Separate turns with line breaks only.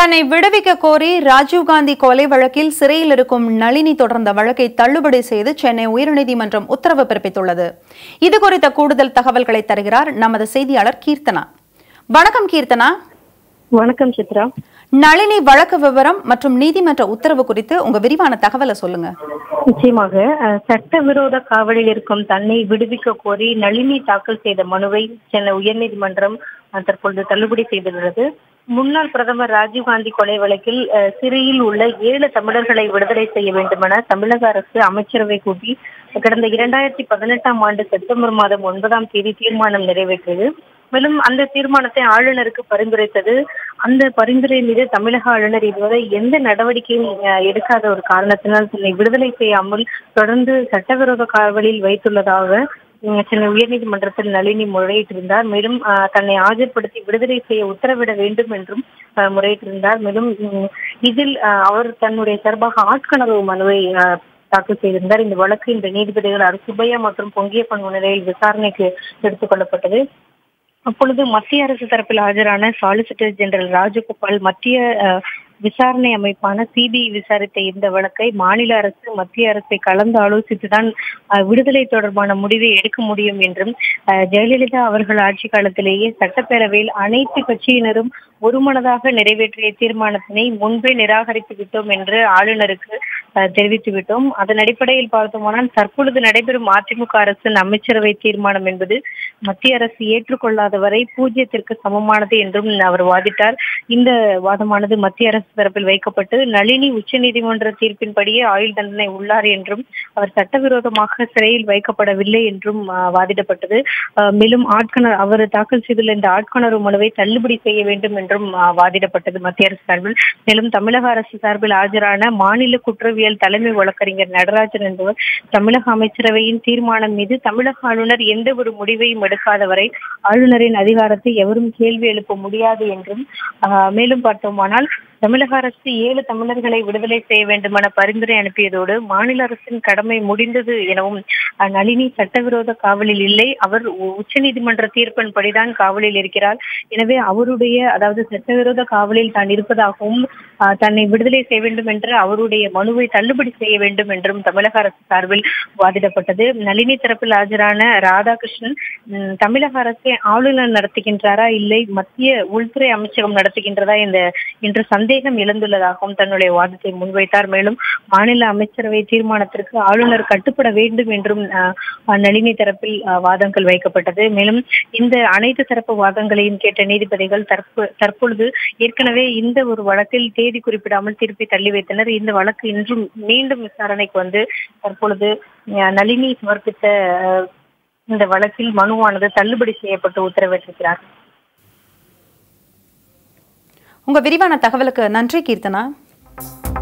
தன்னை விடுவிக்க கோரி ராஜீவ்காந்தி கொலை வழக்கில் சிறையில் இருக்கும் நளினி தொடர்ந்த வழக்கை தள்ளுபடி செய்து சென்னை உயர்நீதிமன்றம் உத்தரவு பிறப்பித்துள்ளது. இதுகுறித்த கூடுதல் தகவல்களை தருகிறார் நமது செய்தியாளர் கீர்த்தனா. வணக்கம் கீர்த்தனா.
வணக்கம் சித்ரா.
நளினி வழக்கு விவரம் மற்றும் நீதிமன்ற உத்தரவு குறித்து உங்க விரிவான தகவலை சொல்லுங்க.
நிச்சயமாக சட்டவிரோத காவலில் இருக்கும் தன்னை விடுவிக்க கோரி நளினி தாக்கல் செய்த மனுவை சென்னை உயர்நீதிமன்றம் தற்பொழுது தள்ளுபடி செய்துள்ளது. முன்னாள் பிரதமர் ராஜீவ்காந்தி கொலை வழக்கில் சிறையில் உள்ள 7 தமிழர்களை விடுதலை செய்ய வேண்டுமென தமிழக அரசு அமைச்சரவை கூட்டி கடந்த 2018ஆம் ஆண்டு செப்டம்பர் மாதம் 9ஆம் தேதி தீர்மானம் நிறைவேற்றியது. மேலும் அந்த தீர்மானத்தை ஆளுநருக்கு பரிந்துரைத்தது. அந்த பரிந்துரை மீது தமிழக ஆளுநர் இதுவரை எந்த நடவடிக்கையும் எடுக்காத ஒரு காரணத்தினால் தன்னை விடுதலை செய்யாமல் தொடர்ந்து சட்டவிரோத காவலில் வைத்துள்ளதாக சென்னை உயர்நீதிமன்றத்தில் நளினி முறையிட்டிருந்தார். மேலும் தன்னை ஆஜர்படுத்தி விடுதலை செய்ய உத்தரவிட வேண்டும் என்றும் முறையிட்டிருந்தார். மேலும் இதில் அவர் தன்னுடைய சார்பாக ஆட்கொணர்வு மனுவை தாக்கல் செய்திருந்தார். இந்த வழக்கு இந்த நீதிபதிகள் சுப்பையா மற்றும் பொங்கியப்பன் முன்னிலையில் விசாரணைக்கு எடுத்துக் கொள்ளப்பட்டது. அப்பொழுது மத்திய அரசு தரப்பில் ஆஜரான சாலிசிட்டர் ஜெனரல் ராஜகோபால் மத்திய விசாரணை அமைப்பான சிபிஐ விசாரித்த இந்த வழக்கை மாநில அரசு மத்திய அரசை கலந்து ஆலோசித்துதான் விடுதலை தொடர்பான முடிவை எடுக்க முடியும் என்றும் ஜெயலலிதா அவர்கள் ஆட்சி காலத்திலேயே சட்டப்பேரவையில் அனைத்து கட்சியினரும் ஒருமனதாக நிறைவேற்றிய தீர்மானத்தினை முன்பே நிராகரித்து விட்டோம் என்று ஆளுநருக்கு தெரிவித்து விட்டோம். அதன் அடிப்படையில் பார்த்தோமானால் தற்பொழுது நடைபெறும் அதிமுக அரசின் அமைச்சரவை தீர்மானம் என்பது மத்திய அரசு ஏற்றுக்கொள்ளாத வரை பூஜ்யத்திற்கு சமமானது என்றும் அவர் வாதிட்டார். இந்த வாதமானது மத்திய அரசு தரப்பில் வைக்கப்பட்டு நளினி உச்சநீதிமன்ற தீர்ப்பின்படியே ஆயுள் தண்டனை உள்ளார் என்றும் அவர் சட்டவிரோதமாக சிறையில் வைக்கப்படவில்லை என்றும் வாதிடப்பட்டது. மேலும் அவர் தாக்கல் செய்துள்ள இந்த ஆட்கொணர்வு மனுவை தள்ளுபடி செய்ய வேண்டும் என்றும் வாதிடப்பட்டது மத்திய அரசு சார்பில். மேலும் தமிழக அரசு சார்பில் ஆஜரான மாநில குற்றவியல் தலைமை வழக்கறிஞர் நடராஜன் என்பவர் தமிழக அமைச்சரவையின் தீர்மானம் மீது தமிழக ஆளுநர் எந்த ஒரு முடிவையும் எடுக்காத வரை ஆளுநரின் அதிகாரத்தை எவரும் கேள்வி எழுப்ப முடியாது என்றும் மேலும் பார்த்தோமானால் தமிழக அரசு 7 தமிழர்களை விடுதலை செய்ய வேண்டுமென பரிந்துரை அனுப்பியதோடு மாநில அரசின் கடமை முடிந்தது எனவும் நளினி சட்டவிரோத காவலில் இல்லை, அவர் உச்சநீதிமன்ற தீர்ப்பின்படிதான் காவலில் இருக்கிறார். எனவே அவருடைய சட்டவிரோத காவலில் தான் இருப்பதாகவும் தன்னை விடுதலை செய்ய வேண்டும் என்று அவருடைய மனுவை தள்ளுபடி செய்ய வேண்டும் என்றும் தமிழக அரசு சார்பில் வாதிடப்பட்டது. நளினி தரப்பில் ஆஜரான ராதாகிருஷ்ணன் தமிழக அரசை ஆளுநர் நடத்துகின்றாரா இல்லை மத்திய உள்துறை அமைச்சகம் நடத்துகின்றதா என்ற சந்தேகம் எழுந்துள்ளதாகவும் தன்னுடைய வாதத்தை முன்வைத்தார். மேலும் மாநில அமைச்சரவை தீர்மானத்திற்கு ஆளுநர் கட்டுப்பட வேண்டும் என்றும் நளினி தரப்பில் வாதங்கள் வைக்கப்பட்டது. மேலும் இந்த அனைத்து தரப்பு வாதங்களையும் கேட்ட நீதிபதிகள் தற்பொழுது ஏற்கனவே இந்த ஒரு வழக்கில் தேதி குறிப்பிடாமல் தீர்ப்பை தள்ளி வைத்தனர். இந்த வழக்கு இன்றும் மீண்டும் விசாரணைக்கு வந்து தற்பொழுது நளினி சமர்ப்பித்த இந்த வழக்கில் மனுவானது தள்ளுபடி செய்யப்பட்டு உத்தரவிட்டிருக்கிறார்.
உங்க விரிவான தகவலுக்கு நன்றி கீர்த்தனா.